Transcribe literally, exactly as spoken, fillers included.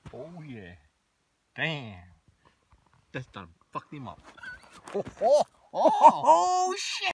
Oh yeah. Damn. That's done fucked him up. Oh, oh, oh, oh shit.